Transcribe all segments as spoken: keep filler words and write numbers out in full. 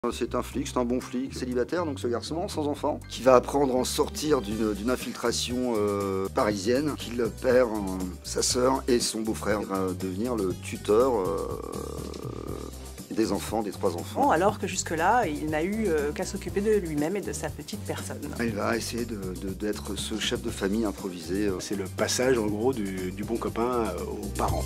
C'est un flic, c'est un bon flic, célibataire, donc ce garçon, sans enfant, qui va apprendre à en sortir d'une infiltration euh, parisienne, qu'il perd euh, sa sœur et son beau-frère. Il va devenir le tuteur euh, des enfants, des trois enfants. Alors que jusque-là, il n'a eu euh, qu'à s'occuper de lui-même et de sa petite personne. Il va essayer d'être ce chef de famille improvisé. Euh. C'est le passage, en gros, du, du bon copain euh, aux parents.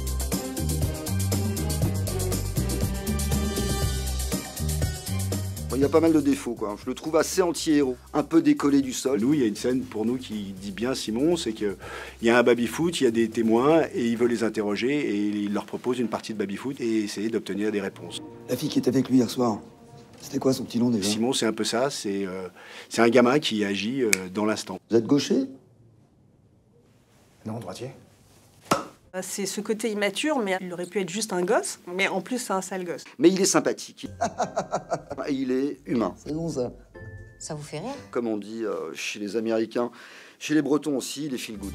Il y a pas mal de défauts, quoi. Je le trouve assez anti-héros, un peu décollé du sol. Nous, il y a une scène pour nous qui dit bien Simon, c'est qu'il y a un baby-foot, il y a des témoins et il veut les interroger et il leur propose une partie de baby-foot et essayer d'obtenir des réponses. La fille qui était avec lui hier soir, c'était quoi son petit nom déjà? Simon, c'est un peu ça, c'est euh, c'est un gamin qui agit euh, dans l'instant. Vous êtes gaucher? Non, droitier. C'est ce côté immature, mais il aurait pu être juste un gosse, mais en plus c'est un sale gosse. Mais il est sympathique. Il est humain. C'est bon ça. Ça vous fait rire? Comme on dit euh, chez les Américains, chez les Bretons aussi, il est feel good.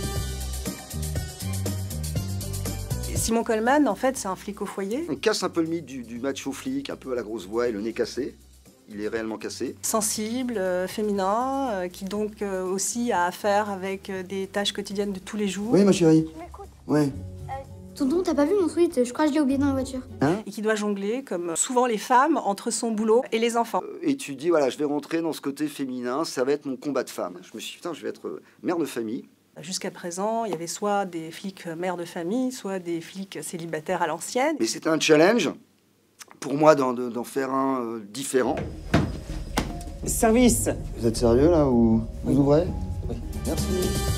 Et Simon Coleman, en fait, c'est un flic au foyer. On casse un peu le mythe du, du macho flic, un peu à la grosse voix et le nez cassé. Il est réellement cassé. Sensible, euh, féminin, euh, qui donc euh, aussi a affaire avec euh, des tâches quotidiennes de tous les jours. Oui, ma chérie. Tu m'écoutes? Ouais. Tonton, t'as pas vu mon tweet? Je crois que je l'ai oublié dans la voiture. Hein? Et qui doit jongler, comme souvent les femmes, entre son boulot et les enfants. Euh, et tu dis, voilà, je vais rentrer dans ce côté féminin, ça va être mon combat de femme. Je me suis dit, putain, je vais être euh, mère de famille. Jusqu'à présent, il y avait soit des flics mères de famille, soit des flics célibataires à l'ancienne. Mais c'était un challenge pour moi d'en d'en faire un euh, différent. Service. Vous êtes sérieux là ou vous ouvrez? Oui. Merci.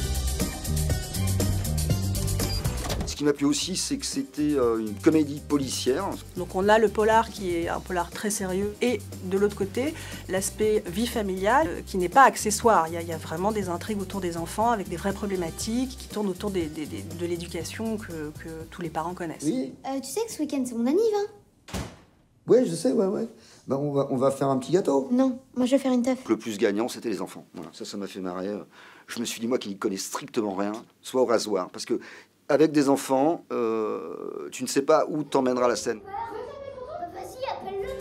Ce qui m'a plu aussi, c'est que c'était euh, une comédie policière. Donc on a le polar qui est un polar très sérieux et de l'autre côté, l'aspect vie familiale euh, qui n'est pas accessoire. Il y, a, il y a vraiment des intrigues autour des enfants avec des vraies problématiques qui tournent autour des, des, des, de l'éducation que, que tous les parents connaissent. Oui. Euh, tu sais que ce week-end, c'est mon anniv, hein? Ouais, je sais, ouais, ouais. Ben, on va, on va faire un petit gâteau. Non, moi je vais faire une teuf. Le plus gagnant, c'était les enfants. Voilà, ça, ça m'a fait marrer. Je me suis dit, moi qui n'y connais strictement rien, soit au rasoir. Parce que avec des enfants, euh, tu ne sais pas où t'emmènera la scène. Vas-y, appelle-le.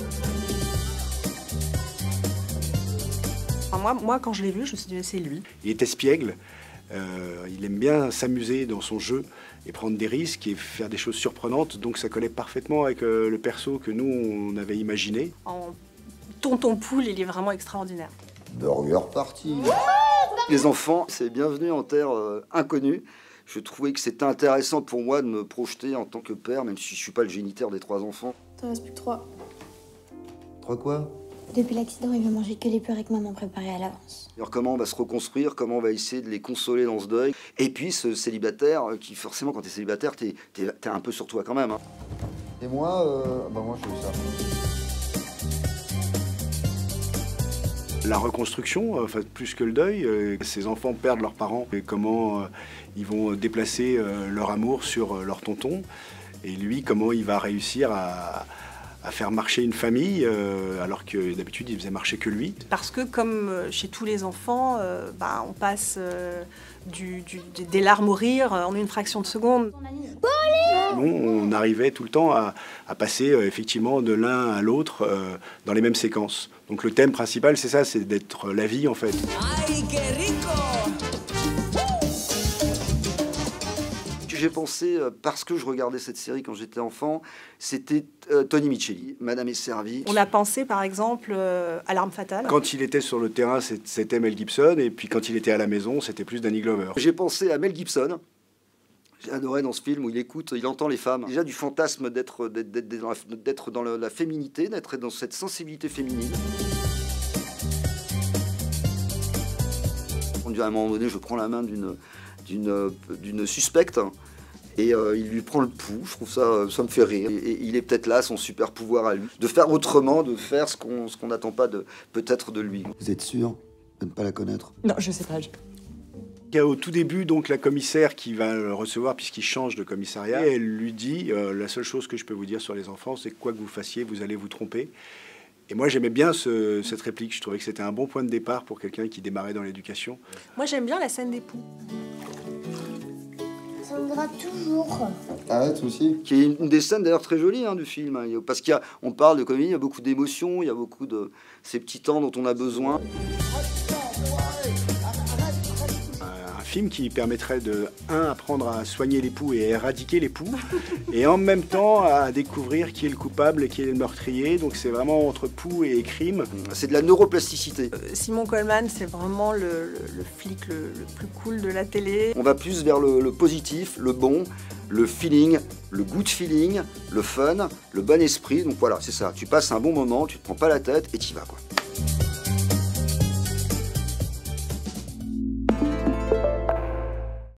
Enfin, moi, moi, quand je l'ai vu, je me suis dit, c'est lui. Il est espiègle, euh, il aime bien s'amuser dans son jeu et prendre des risques et faire des choses surprenantes. Donc ça collait parfaitement avec euh, le perso que nous, on avait imaginé. En tonton poule, il est vraiment extraordinaire. Burger party. Les enfants, c'est bienvenue en terre euh, inconnue. Je trouvais que c'était intéressant pour moi de me projeter en tant que père, même si je suis pas le géniteur des trois enfants. T'en restes plus que trois. Trois quoi? Depuis l'accident, il va manger que les pleurs que maman préparait à l'avance. Alors comment on va se reconstruire, comment on va essayer de les consoler dans ce deuil. Et puis ce célibataire, euh, qui forcément quand t'es célibataire, t'es t'es, t'es un peu sur toi quand même. Hein. Et moi, euh, bah moi je fais ça. La reconstruction, enfin plus que le deuil, euh, ces enfants perdent leurs parents et comment euh, ils vont déplacer euh, leur amour sur euh, leur tonton et lui comment il va réussir à, à faire marcher une famille euh, alors que d'habitude il faisait marcher que lui. Parce que comme chez tous les enfants, euh, bah, on passe euh, du, du, des larmes au rire en une fraction de seconde. Nous, on arrivait tout le temps à, à passer euh, effectivement de l'un à l'autre euh, dans les mêmes séquences. Donc le thème principal, c'est ça, c'est d'être la vie en fait. J'ai pensé, euh, parce que je regardais cette série quand j'étais enfant, c'était euh, Tony Micheli, Madame est servie. On a pensé par exemple euh, à L'Arme Fatale. Quand il était sur le terrain, c'était Mel Gibson, et puis quand il était à la maison, c'était plus Danny Glover. J'ai pensé à Mel Gibson. J'ai adoré dans ce film où il écoute, il entend les femmes. Déjà du fantasme d'être dans, la, dans la, la féminité, d'être dans cette sensibilité féminine. À un moment donné, je prends la main d'une d'une suspecte et euh, il lui prend le pouls. Je trouve ça, ça me fait rire. Et, et il est peut-être là, son super pouvoir à lui, de faire autrement, de faire ce qu'on ce qu'on n'attend pas de peut-être de lui. Vous êtes sûr de ne pas la connaître? Non, je sais pas. Je... Au tout début, donc la commissaire qui va le recevoir puisqu'il change de commissariat, et elle lui dit euh, la seule chose que je peux vous dire sur les enfants, c'est que quoi que vous fassiez, vous allez vous tromper. Et moi, j'aimais bien ce, cette réplique. Je trouvais que c'était un bon point de départ pour quelqu'un qui démarrait dans l'éducation. Moi, j'aime bien la scène des poux. Ça Ça me gratte toujours. Arrête aussi. Qui est une des scènes d'ailleurs très jolies hein, du film, hein, parce qu'on parle de comédie, il y a beaucoup d'émotions, il y a beaucoup de ces petits temps dont on a besoin. Un film qui permettrait de, un, apprendre à soigner les poux et à éradiquer les poux, et en même temps à découvrir qui est le coupable et qui est le meurtrier. Donc c'est vraiment entre poux et crime. C'est de la neuroplasticité. Euh, Simon Coleman, c'est vraiment le, le, le flic le, le plus cool de la télé. On va plus vers le, le positif, le bon, le feeling, le good feeling, le fun, le bon esprit. Donc voilà, c'est ça. Tu passes un bon moment, tu te prends pas la tête et t'y vas quoi.